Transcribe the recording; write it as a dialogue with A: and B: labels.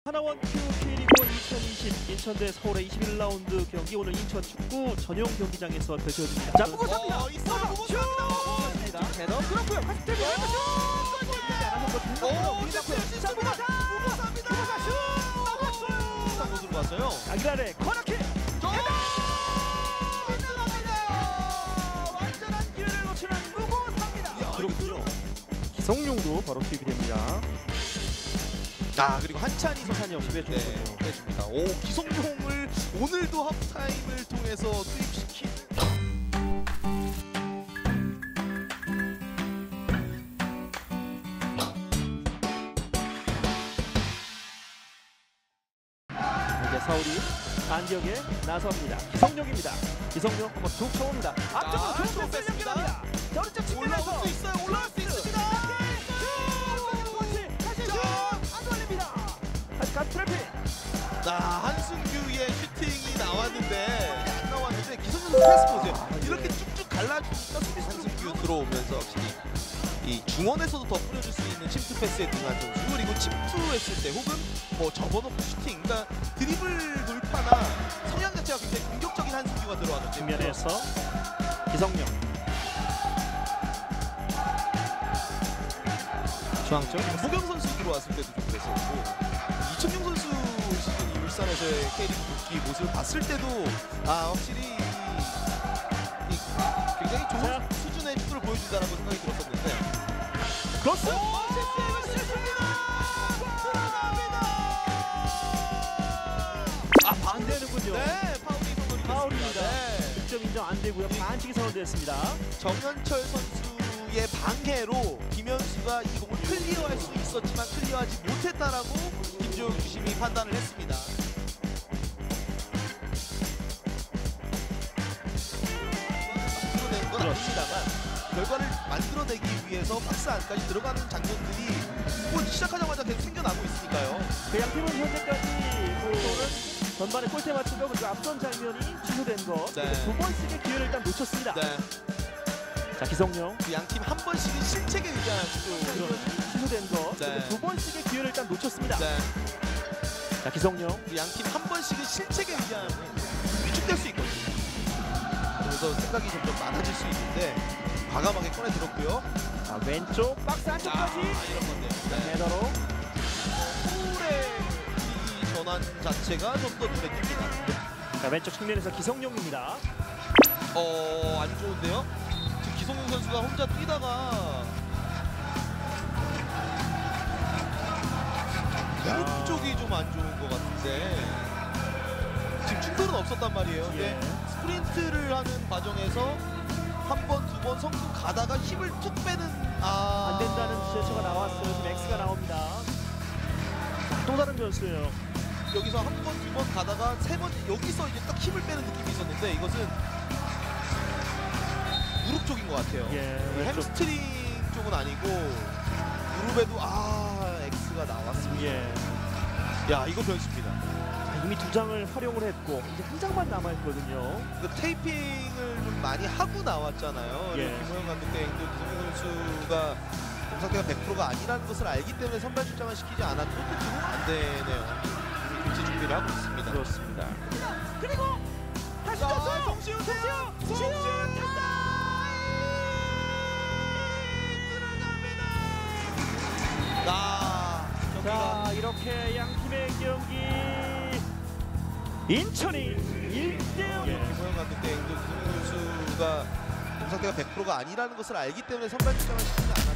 A: 하나원 큐 K리그 2020 인천 대 서울의 21라운드 경기 오늘 인천 축구 전용 경기장에서 펼쳐집니다. 자,
B: 무고 삽니다. 있어요. 무고 삽니다.
A: 제너 그렇고요. 80대 슛!
B: 요
A: 아기라레 코너킥!
B: 완전한 기회를 놓치는 무고 삽니다.
A: 그렇군요. 기성용도 바로 투입이 됩니다.
B: 그리고 한찬이
A: 한찬이 없이 빼주는군요.
B: 빼줍니다. 오, 기성용을 오늘도 하프타임을 통해서 투입시킨.
A: 이제 서울이 반격에 나섭니다. 기성용입니다. 기성용 한번 툭 쳐옵니다. 앞쪽으로 좋은 패스 연결합니다. 자, 오른쪽 측면에서
B: 올라올 수 있어요. 올라올 수 있습니다.
A: 다시 슛! 안 걸립니다. 다시 갓 트래핑.
B: 한승규의 슈팅이 나왔는데 안 나왔는데 기성용 패스 보세요. 이렇게 쭉쭉 갈라주니까 수비 한승규 들어오면서 확실히 이 중원에서도 더 뿌려줄 수 있는 침투 패스에 능한 선수, 그리고 침투했을 때 혹은 뭐 접어놓고 슈팅, 그러니까 드리블 돌파나 성향 자체가 굉장히 공격적인 한승규가 들어왔기 때문에
A: 측면에서 기성용 중앙쪽
B: 무경 선수 들어왔을 때도 좀 그랬었고, 이청용 선수 시즌 이 울산에서의 K리그 복귀 모습을 봤을 때도 확실히 굉장히 좋은 수준의 축구를 보여준다는 생각이 들었었는데.
A: 크로스! 안 되는군요.
B: 네,
A: 파울입니다.
B: 네.
A: 득점 인정 안 되고요. 반칙이 선언됐습니다.
B: 정현철 선수의 방해로 김현수가 이 공을 클리어할 수 있었지만 클리어하지 못했다라고 김조영 주심이 판단을 했습니다. 만들어내는 건 아닙니다만 결과를 만들어내기 위해서 박스 안까지 들어가는 장면들이 뭐 시작하자마자 계속 생겨나고 있으니까요.
A: 그 양 팀은 현재까지 전반에 골대 맞춘 거, 그리고 앞선 장면이 취소된 거,
B: 네.
A: 두 번씩의 기회를 일단 놓쳤습니다.
B: 네.
A: 자, 기성용
B: 그 양 팀 한 번씩은 실책에 의한
A: 취소된 거,
B: 네.
A: 그리고 두 번씩의 기회를 일단 놓쳤습니다.
B: 네.
A: 자, 기성용
B: 그 양 팀 한 번씩은 실책에 의한 위축될 수 있거든요. 그래서 생각이 점점 많아질 수 있는데 과감하게 꺼내 들었고요.
A: 자, 왼쪽 박스 안쪽까지
B: 이런 건데요. 네.
A: 헤더로
B: 서울의 이 전환 자체가 좀 더 눈에 띕니다.
A: 자, 왼쪽 측면에서 기성용입니다.
B: 안 좋은데요? 지금 기성용 선수가 혼자 뛰다가 무릎 쪽이 좀 안 좋은 것 같은데 지금 충돌은 없었단 말이에요. 근데 스프린트를 하는 과정에서 한 번, 두 번 성공 가다가 힘을 툭 빼는
A: 안 된다는 지적처가 나왔어요. 지금 X가 나옵니다. 자, 또 다른 변수예요.
B: 여기서 한 번, 두 번 가다가 세 번 여기서 이제 딱 힘을 빼는 느낌이 있었는데 이것은 무릎 쪽인 것 같아요. 햄스트링 쪽은 아니고 무릎에도 X가 나왔습니다. 야, 이거 변수입니다.
A: 이미 두 장을 활용을 했고 이제 한 장만 남아있거든요.
B: 그 테이핑을 좀 많이 하고 나왔잖아요. 김호영 감독의 행동, 김호영 선수가 몸 상태가 100%가 아니라는 것을 알기 때문에 선발 출장을 시키지 않았고 지금 안 되네요. 교체 준비를 하고 있습니다.
A: 그렇습니다.
B: 그리고 다시 줬어요. 송시훈
A: 자, 이렇게 양 팀의 경기 인천이 1대0.
B: 김호영 감독의 행동, 김호영 선수가 몸 상태가 100%가 아니라는 것을 알기 때문에 선발 출장을 시키지 않았고